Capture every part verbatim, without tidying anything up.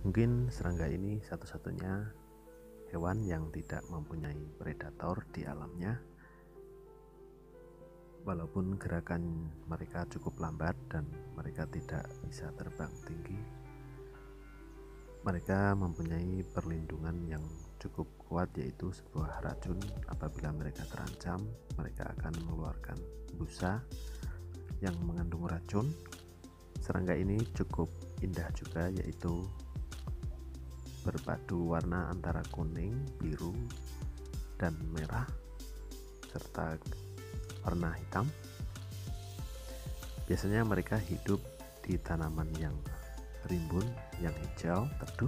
Mungkin serangga ini satu-satunya hewan yang tidak mempunyai predator di alamnya. Walaupun gerakan mereka cukup lambat dan mereka tidak bisa terbang tinggi, mereka mempunyai perlindungan yang cukup kuat, yaitu sebuah racun. Apabila mereka terancam, mereka akan mengeluarkan busa yang mengandung racun. Serangga ini cukup indah juga, yaitu berpadu warna antara kuning, biru, dan merah, serta warna hitam. Biasanya mereka hidup di tanaman yang rimbun, yang hijau, teduh.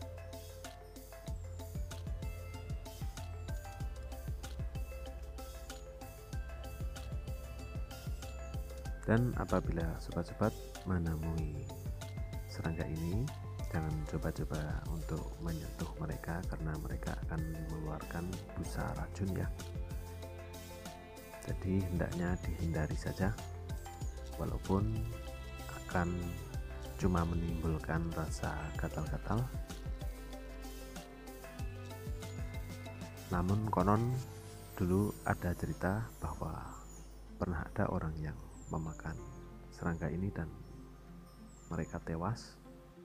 Dan apabila sobat-sobat menemui serangga ini, jangan coba-coba untuk menyentuh mereka karena mereka akan mengeluarkan busa racun ya. Jadi hendaknya dihindari saja, walaupun akan cuma menimbulkan rasa gatal-gatal. Namun konon dulu ada cerita bahwa pernah ada orang yang memakan serangga ini dan mereka tewas.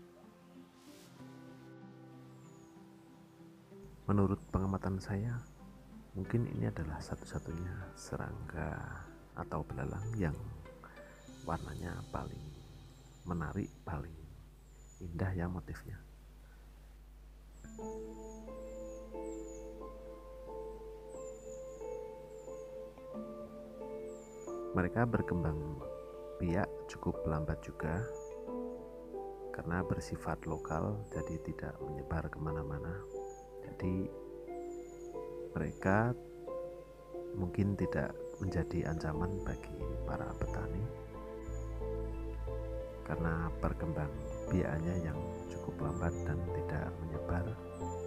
Menurut pengamatan saya, mungkin ini adalah satu-satunya serangga atau belalang yang warnanya paling menarik, paling indah ya motifnya. Mereka berkembang biak cukup lambat juga karena bersifat lokal, jadi tidak menyebar kemana-mana. Jadi mereka mungkin tidak menjadi ancaman bagi para petani karena perkembang biaknya yang cukup lambat dan tidak menyebar.